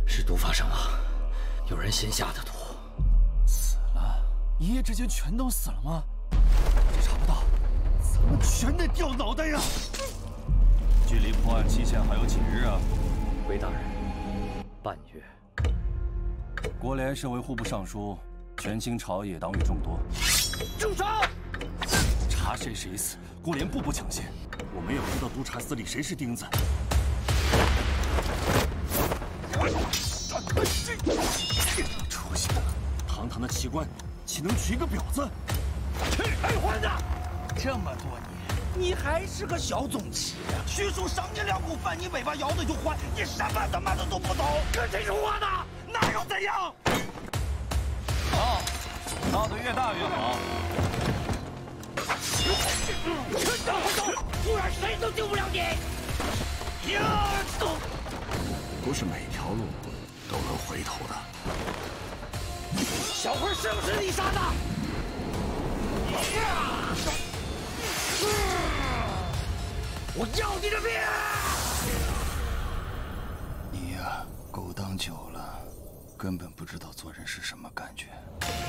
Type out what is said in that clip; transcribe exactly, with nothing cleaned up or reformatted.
是毒发身亡，有人先下的毒。 死了？一夜之间全都死了吗？这查不到，咱们全得掉脑袋呀！ 距离破案期限还有几日啊？ 韦大人，半月。 国联身为户部尚书，权倾朝野，党羽众多。 住手！ 查谁谁死，国联步步抢先。我们要知道督察司里谁是钉子。 出息了！堂堂的奇官，岂能娶个婊子？ 哎，混子，这么多年，你还是个小总旗呀！徐庶赏你两口饭，你尾巴摇的就欢，你什么他妈的都不懂，跟谁说话呢？那又怎样？ 好，闹得越大越好。 走走，不然谁都救不了你！呀，走！ 不是每条路都能回头的。 小辉是不是你杀的？我要你的命！ 你呀，勾当久了，根本不知道做人是什么感觉。